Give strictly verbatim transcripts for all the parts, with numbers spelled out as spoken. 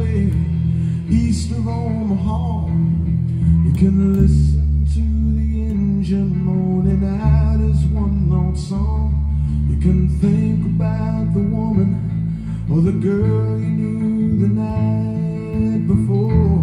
highway east of Omaha. You can listen to the engine moaning out his one-note song. You can think about the woman or the girl you knew the night before.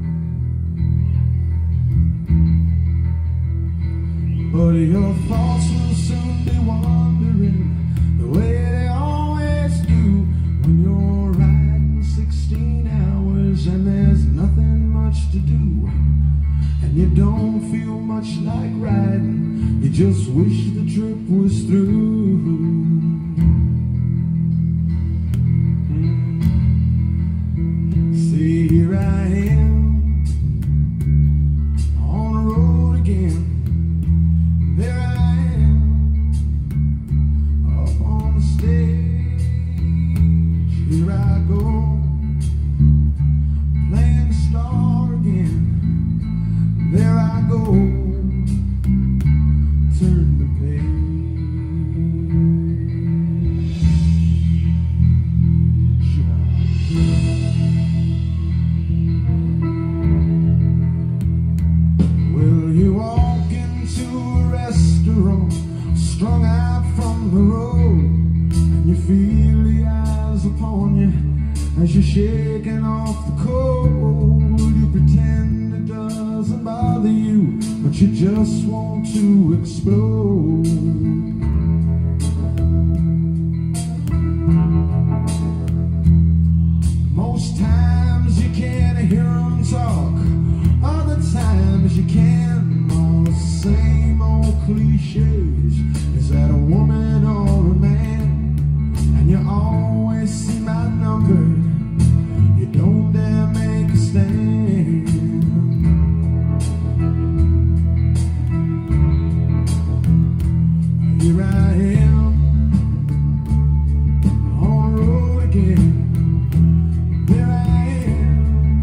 But your thoughts will soon be wandering the way they always do when you're riding sixteen hours and there's nothing much to do, and you don't feel much like riding. You just wish the trip was through. Mm. See, here I am on the road again. There I am, up on the stage. Here I go, playing the star again. There I go, turn the page. Well, you walk into a restaurant, strung out from the road, and you feel the eyes upon you as you're shaking off the cold. You pretend it doesn't bother you, but you just want to explode. Most times you can't hear them talk, other times you can. All the same old cliches. Is that a woman or a man? And you always see my number. You don't dare make a stand. Here I am on the road again. There I am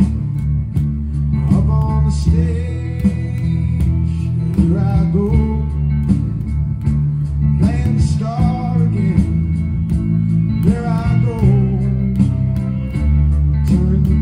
up on the stage. Here I go, playing the star again. There I go, turn the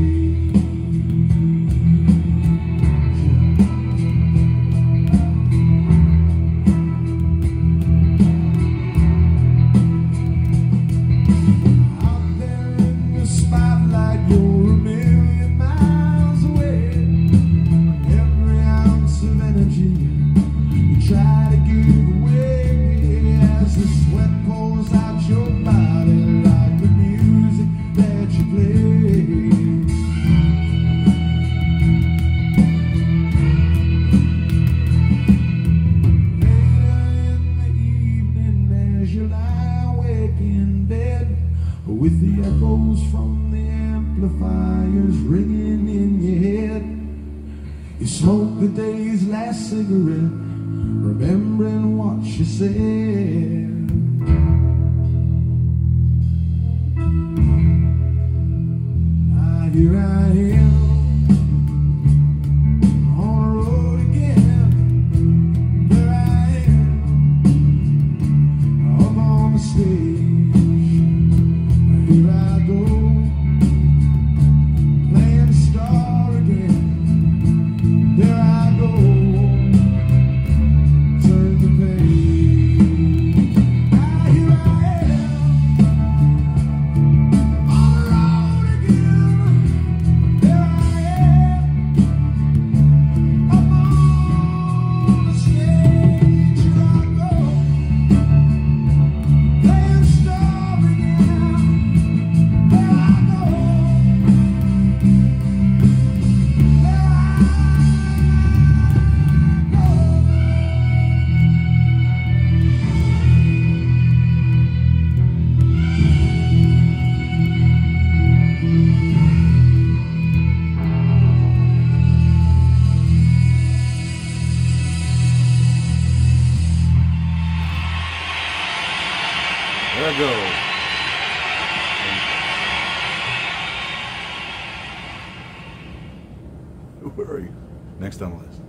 out there in the spotlight, you're a million miles away. Every ounce of energy you try to give away as the sweat pours out your body like the music that you play. Later in the evening as you lie awake in bed, with the echoes from the amplifiers ringing in your head, you smoke the day's last cigarette, remembering what you said. Ah, here I am on the road again. There I am up on the stage. Here I go, playing star again. There I go, turn the page. Ah, here I am on the road again. There I am up on the stage. Here I go, playing star again. There I go, there I There I go. Where are you? Next on the list.